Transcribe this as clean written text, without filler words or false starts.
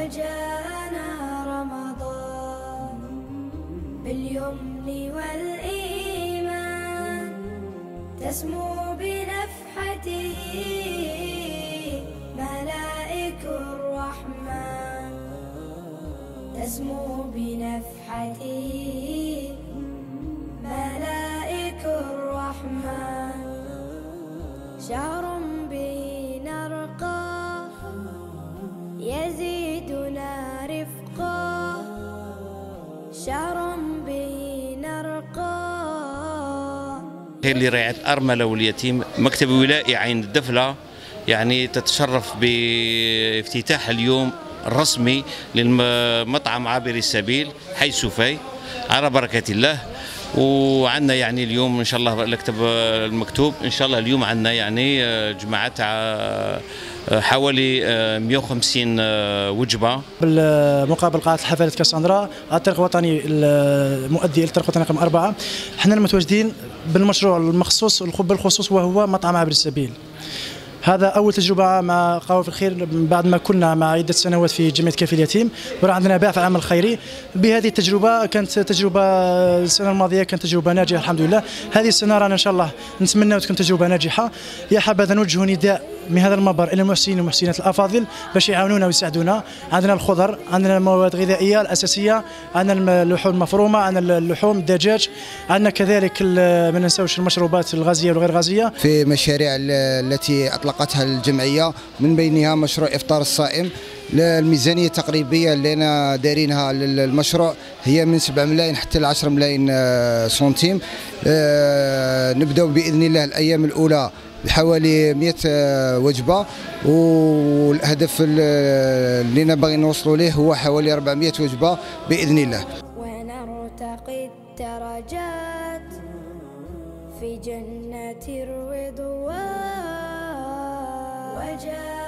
وجاءنا رمضان باليمن والإيمان تسمو بنفحته ملائك الرحمن تسمو بنفحته ملائك الرحمن شهر به نرقى يزيدنا رفقا شهر به نرقى. لرعاية الأرملة واليتيم مكتب ولائي عين الدفلة يعني تتشرف بافتتاح اليوم الرسمي للمطعم عابر السبيل حي سوفي على بركة الله. وعندنا يعني اليوم ان شاء الله الكتاب المكتوب ان شاء الله اليوم عندنا يعني جماعات حوالي 150 وجبه. بالمقابل قاعه الحفلات كاساندرا الطريق الوطني المؤدي الى الطريق الوطني رقم 4، حنا المتواجدين بالمشروع المخصوص بالخصوص وهو مطعم عابر السبيل. هذا أول تجربة مع قوافل الخير بعد ما كنا مع عدة سنوات في جمعية كفيل اليتيم وراه عندنا باع في العمل الخيري. بهذه التجربة كانت تجربة السنة الماضية كانت تجربة ناجحة الحمد لله. هذه السنة رانا إن شاء الله نتمنى تكون تجربة ناجحة. يا حبذا نوجه نداء من هذا المنبر إلى المحسنين والمحسنات الأفاضل باش يعاونونا ويساعدونا. عندنا الخضر، عندنا المواد الغذائية الأساسية، عندنا اللحوم المفرومة، عندنا اللحوم الدجاج، عندنا كذلك ما ننساوش المشروبات الغازية والغير غازية. في المشاريع التي أطلقتها الجمعية من بينها مشروع إفطار الصائم. الميزانية التقريبية اللي أنا دارينها للمشروع هي من 7 ملايين حتى ل 10 ملايين سنتيم. نبدأ بإذن الله الأيام الأولى بحوالي 100 وجبة، والهدف اللي نبغي نوصلوا له هو حوالي 400 وجبة بإذن الله. ونرتقي الدرجات في جنة الرضوان.